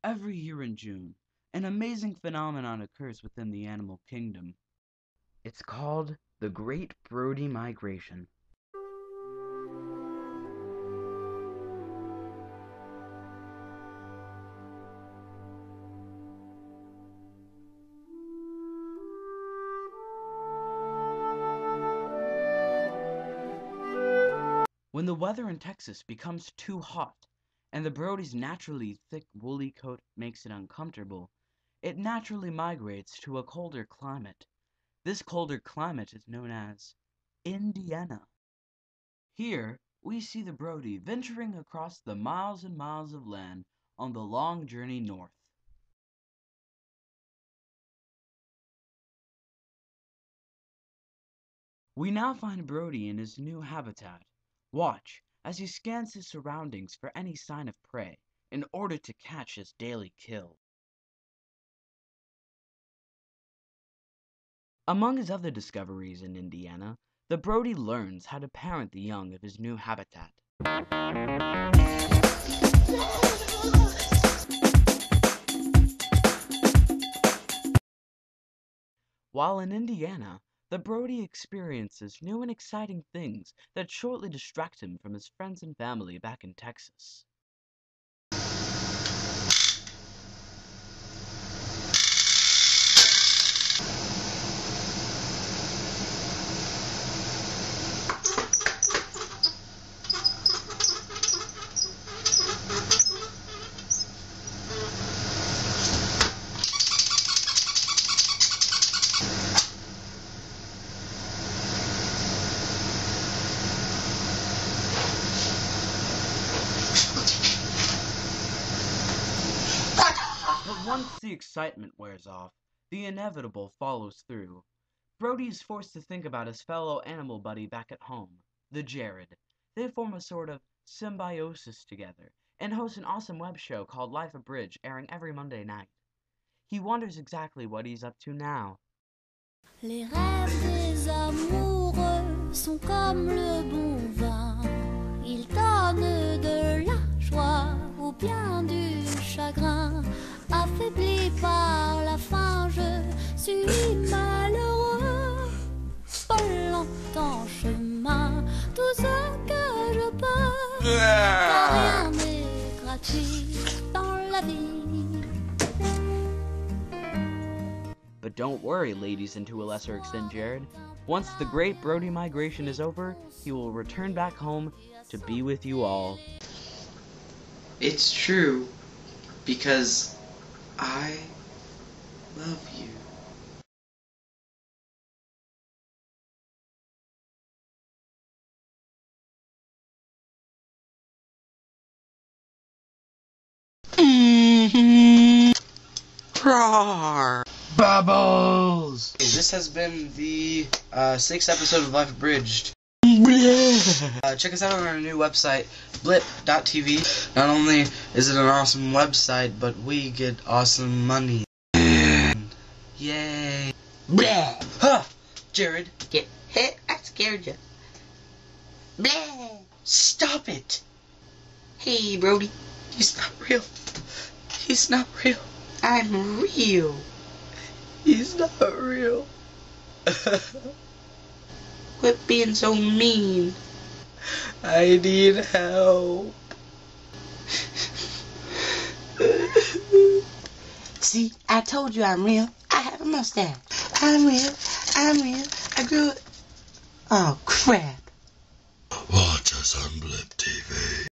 Every year in June, an amazing phenomenon occurs within the animal kingdom. It's called the Great Brodi Migration. When the weather in Texas becomes too hot, and the Brody's naturally thick woolly coat makes it uncomfortable, it naturally migrates to a colder climate. This colder climate is known as Indiana. Here, we see the Brody venturing across the miles and miles of land on the long journey north. We now find Brody in his new habitat. Watch as he scans his surroundings for any sign of prey in order to catch his daily kill. Among his other discoveries in Indiana, the Brody learns how to parent the young of his new habitat. While in Indiana, the Brody experiences new and exciting things that shortly distract him from his friends and family back in Texas. Once the excitement wears off, the inevitable follows through. Brody is forced to think about his fellow animal buddy back at home, the Jared. They form a sort of symbiosis together and host an awesome web show called Life Abridged, airing every Monday night. He wonders exactly what he's up to now. Les rêves des amoureux sont comme le bon vin. Ils donnent de la joie ou bien du chagrin. Affaibli par la faim, je suis malheureux. Pas longtemps chemin, tout ce que je peux. Car rien n'est gratuit dans la vie. But don't worry, ladies, and to a lesser extent Jared. Once the Great Brody Migration is over, he will return back home to be with you all. It's true, because I love you. Roar! Bubbles! This has been the 6th episode of Life Abridged. Check us out on our new website, blip.tv. Not only is it an awesome website, but we get awesome money. Yay! Huh! Jared! Get hit! I scared you. Blah! Stop it! Hey, Brody. He's not real. He's not real. I'm real. He's not real. Quit being so mean. I need help. See, I told you I'm real. I have a mustache. I'm real. I'm real. I grew it. Oh, crap. Watch us on Blip TV.